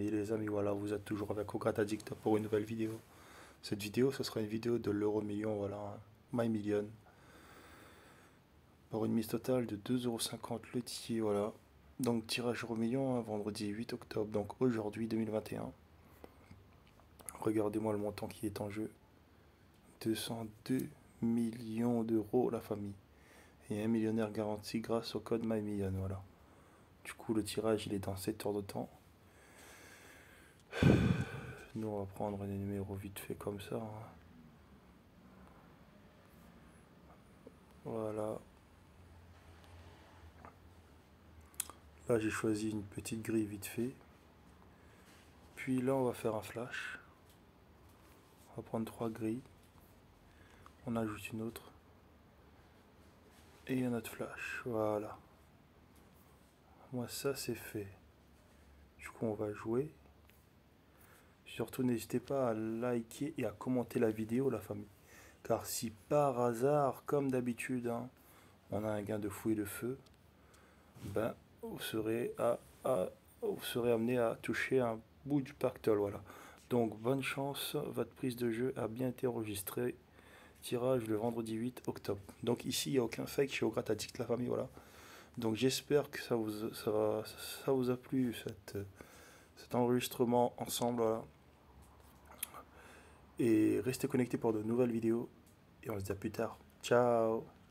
Et les amis, voilà, vous êtes toujours avec Ograt Addict pour une nouvelle vidéo. Cette vidéo, ce sera une vidéo de l'euro million, voilà, My Million. Pour une mise totale de 2,50 € le ticket, voilà. Donc tirage euro million, vendredi 8 octobre, donc aujourd'hui 2021. Regardez-moi le montant qui est en jeu. 202 millions d'euros la famille. Et un millionnaire garanti grâce au code My Million, voilà. Du coup, le tirage, il est dans 7 heures de temps. Nous, on va prendre des numéros vite fait comme ça, hein. Voilà. Là, j'ai choisi une petite grille vite fait. Puis là, on va faire un flash. On va prendre 3 grilles. On ajoute une autre. Et un autre flash. Voilà. Moi, ça, c'est fait. Du coup, on va jouer. Surtout, n'hésitez pas à liker et à commenter la vidéo, la famille. Car si par hasard, comme d'habitude, hein, on a un gain de fou et de feu, ben, vous serez amené à toucher un bout du pactole, voilà. Donc, bonne chance, votre prise de jeu a bien été enregistrée. Tirage le vendredi 8 octobre. Donc ici, il n'y a aucun fake chez Ograt Addict, la famille, voilà. Donc j'espère que ça vous a plu, cet enregistrement ensemble, voilà. Et restez connectés pour de nouvelles vidéos. Et on se dit à plus tard. Ciao!